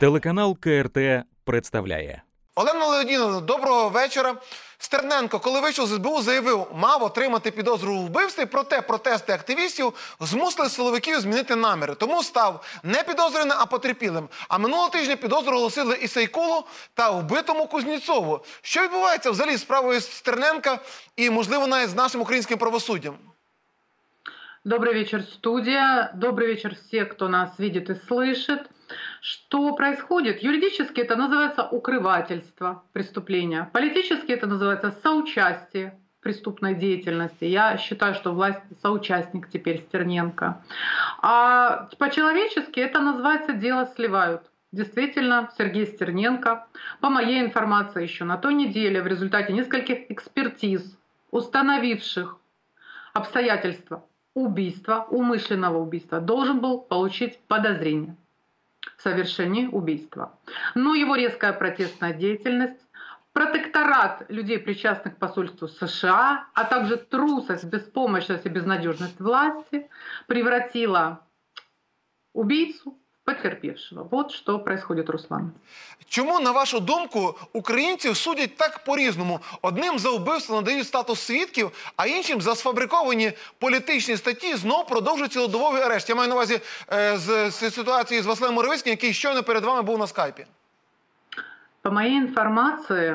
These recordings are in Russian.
Телеканал КРТ представляє. Олена Леонідовна, доброго вечора. Стерненко, коли вийшов з СБУ, заявив, мав отримати підозру у вбивстві, проте протести активістів змусили силовиків змінити наміри. Тому став не підозрюваним, а потерпілим. А минулого тижня підозру оголосили і Сейкулу та вбитому Кузнєцову. Що відбувається взагалі з справою Стерненка і, можливо, навіть з нашим українським правосуддям? Добрый вечер, студия. Добрый вечер все, кто нас видит и слышит. Что происходит? Юридически это называется укрывательство преступления. Политически это называется соучастие в преступной деятельности. Я считаю, что власть соучастник теперь Стерненко. А по-человечески это называется «дело сливают». Действительно, Сергей Стерненко, по моей информации, еще на той неделе в результате нескольких экспертиз, установивших обстоятельства убийства, умышленного убийства, должен был получить подозрение в совершении убийства. Но его резкая протестная деятельность, протекторат людей, причастных к посольству США, а также трусость, беспомощность и безнадежность власти превратила убийцу в потерпевшего. Вот что происходит, Руслан. Чому, на вашу думку, українців судять так по-різному? Одним за вбивство надають статус свідків, а іншим за сфабриковані політичні статті знов продовжують цілодобовий арешт. Я маю на увазі з ситуації з Василем Моровицьким, який щойно перед вами був на скайпі. По моей информации,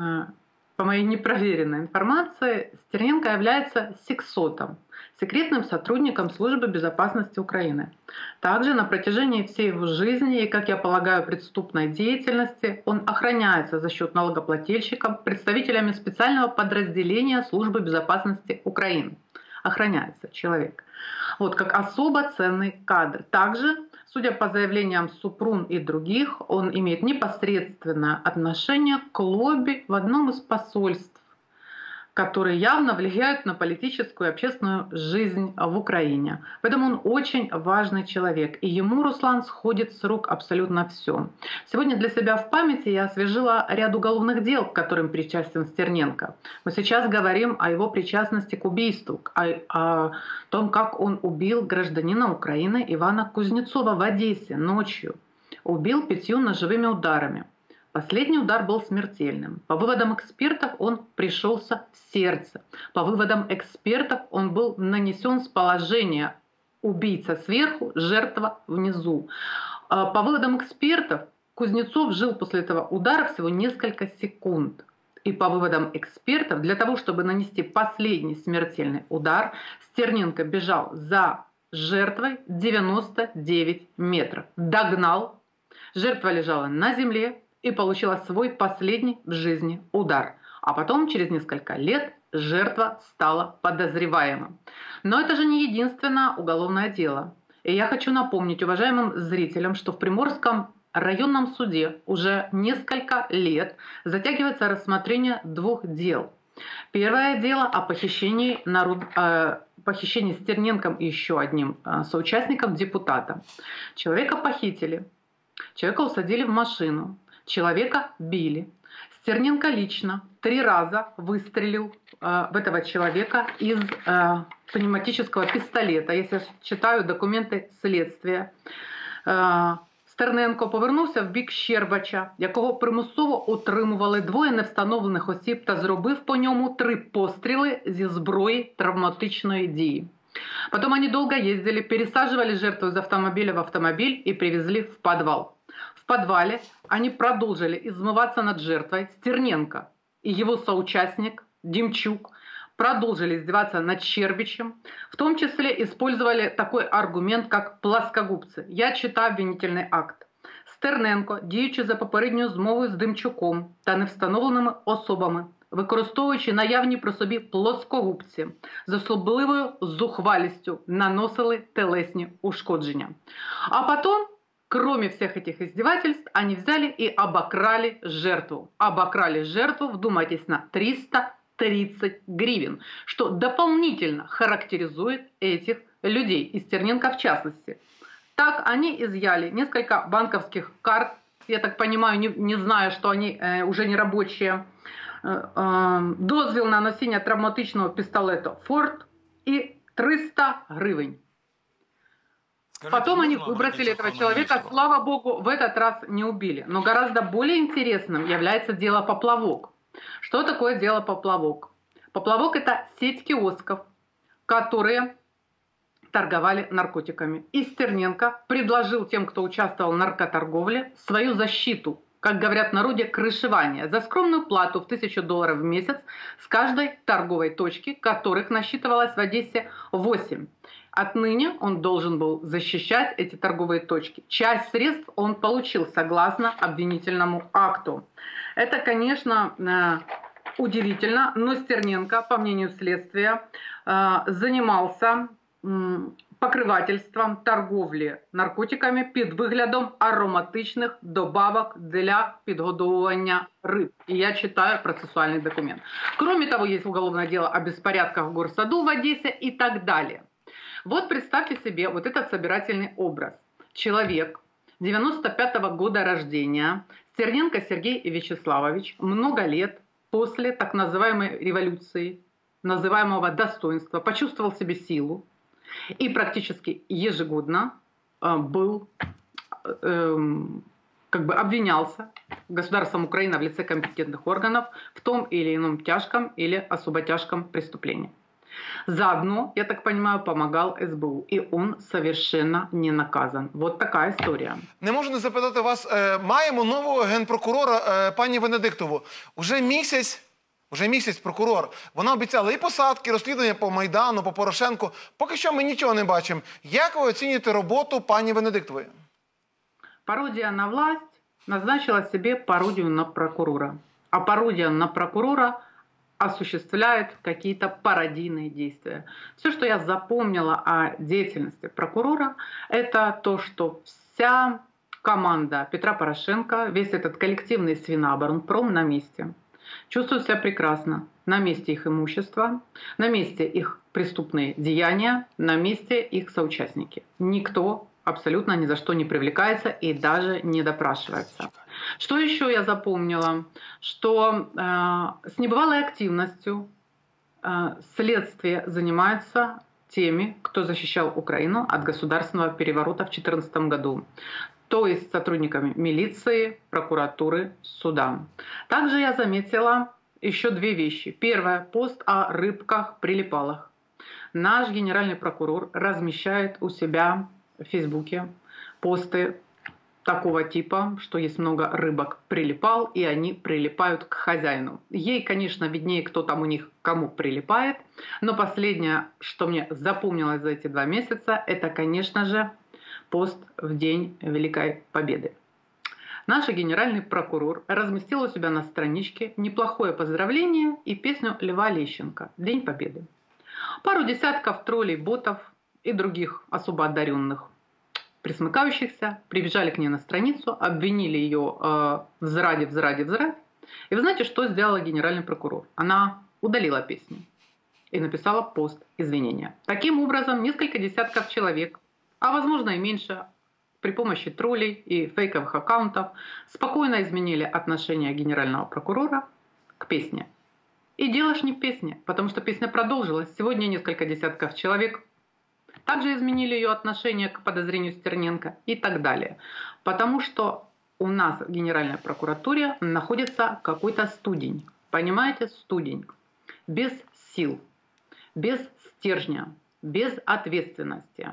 по моей непроверенной информации, Стерненко является сексотом, секретным сотрудником Службы безопасности Украины. Также на протяжении всей его жизни и, как я полагаю, преступной деятельности он охраняется за счет налогоплательщиков представителями специального подразделения Службы безопасности Украины. Охраняется человек. Вот как особо ценный кадр. Также, судя по заявлениям Супрун и других, он имеет непосредственное отношение к лобби в одном из посольств, которые явно влияют на политическую и общественную жизнь в Украине. Поэтому он очень важный человек. И ему, Руслан, сходит с рук абсолютно все. Сегодня для себя в памяти я освежила ряд уголовных дел, к которым причастен Стерненко. Мы сейчас говорим о его причастности к убийству, о том, как он убил гражданина Украины Ивана Кузнецова в Одессе ночью. Убил 5 ножевыми ударами. Последний удар был смертельным. По выводам экспертов он пришелся в сердце. По выводам экспертов он был нанесен с положения убийца сверху, жертва внизу. По выводам экспертов Кузнецов жил после этого удара всего несколько секунд. И по выводам экспертов, для того, чтобы нанести последний смертельный удар, Стерненко бежал за жертвой 99 метров. Догнал. Жертва лежала на земле и получила свой последний в жизни удар. А потом, через несколько лет, жертва стала подозреваемым. Но это же не единственное уголовное дело. И я хочу напомнить уважаемым зрителям, что в Приморском районном суде уже несколько лет затягивается рассмотрение 2 дел. Первое дело о похищении, похищении Стерненком и еще одним соучастником депутата. Человека похитили, человека усадили в машину, человека били. Стерненко лично 3 раза выстрелил в этого человека из пневматического пистолета. Если я читаю документы следствия, Стерненко повернувся в бік Щербача, якого примусово утримували 2 невстановлених осіб та зробив по ньому 3 постріли зі зброї травматичної дії. Потом они долго ездили, пересаживали жертву из автомобиля в автомобиль и привезли в подвал. В подвале они продолжили измываться над жертвой. Стерненко и его соучастник Демчук продолжили издеваться над Щербичем. В том числе использовали такой аргумент, как плоскогубцы. Я читаю обвинительный акт. Стерненко, діючи за попередньою змовою з Демчуком та невстановленими особами, використовуючи наявні при собі плоскогубці, з особливою зухвалістю наносили телесні ушкодження. А потом, кроме всех этих издевательств, они взяли и обокрали жертву. Обокрали жертву, вдумайтесь, на 330 гривен, что дополнительно характеризует этих людей, и Стерненко в частности. Так они изъяли несколько банковских карт, я так понимаю, не знаю, что они уже не рабочие, дозвіл на носіння травматичного пістолету «Форд» і 300 гривень. Потом они выбросили этого человека, слава богу, в этот раз не убили. Но гораздо более интересным является дело «Поплавок». Что такое дело «Поплавок»? «Поплавок» — это сеть киосков, которые торговали наркотиками. И Стерненко предложил тем, кто участвовал в наркоторговле, свою защиту, как говорят в народе, крышевание, за скромную плату в $1000 в месяц с каждой торговой точки, которых насчитывалось в Одессе 8. Отныне он должен был защищать эти торговые точки. Часть средств он получил согласно обвинительному акту. Это, конечно, удивительно, но Стерненко, по мнению следствия, занимался покривательством торговлі наркотиками під виглядом ароматичних добавок для підгодовування рыб. И я читаю процессуальный документ. Кроме того, есть уголовное дело о беспорядках в горсаду в Одессе и так далее. Вот представьте себе вот этот собирательный образ. Человек 95-го года рождения, Стерненко Сергей Вячеславович, много лет после так называемой революции, называемого достоинства, почувствовал в себе силу и практически ежегодно был, обвинялся государством Украины в лице компетентных органов в том или ином тяжком или особо тяжком преступлении. Заодно, я так понимаю, помогал СБУ, и он совершенно не наказан. Вот такая история. Не можу не запитати вас, маємо нового генпрокурора пані Венедиктову. Уже місяць прокурор. Вона обіцяла і посадки, розслідування по Майдану, по Порошенку. Поки що ми нічого не бачимо. Як ви оцінюєте роботу пані Венедиктової? Пародия на власть назначила себе пародию на прокурора. А пародия на прокурора осуществляет какие-то пародийные действия. Все, что я запомнила о деятельности прокурора, это то, что вся команда Петра Порошенко, весь этот коллективный свиноборонпром на месте. Чувствуют себя прекрасно. На месте их имущество, на месте их преступные деяния, на месте их соучастники. Никто абсолютно ни за что не привлекается и даже не допрашивается. Что еще я запомнила? Что с небывалой активностью следствие занимается теми, кто защищал Украину от государственного переворота в 2014 году. То есть сотрудниками милиции, прокуратуры, суда. Также я заметила еще две вещи. Первое – пост о рыбках-прилипалах. Наш генеральный прокурор размещает у себя в Фейсбуке посты такого типа, что есть много рыбок-прилипал, и они прилипают к хозяину. Ей, конечно, виднее, кто там у них кому прилипает, но последнее, что мне запомнилось за эти 2 месяца, это, конечно же, пост в День Великой Победы. Наш генеральный прокурор разместил у себя на страничке неплохое поздравление и песню Льва Лещенко «День Победы». Пару десятков троллей, ботов и других особо одаренных присмыкающихся прибежали к ней на страницу, обвинили ее в зраде. И вы знаете, что сделала генеральный прокурор? Она удалила песню и написала пост извинения. Таким образом, несколько десятков человек, а возможно и меньше, при помощи троллей и фейковых аккаунтов спокойно изменили отношение генерального прокурора к песне. И дело ж не в песне, потому что песня продолжилась. Сегодня несколько десятков человек также изменили ее отношение к подозрению Стерненко и так далее. Потому что у нас в Генеральной прокуратуре находится какой-то студень. Понимаете, студень. Без сил, без стержня, без ответственности.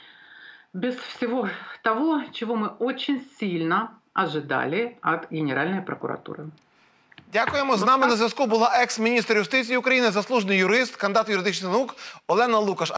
Без всего того, чего мы очень сильно ожидали от Генеральной прокуратуры. Дякуємо. З нами на зв'язку була екс-міністр юстиції України, заслужений юрист, кандидат юридичних наук Олена Лукаш.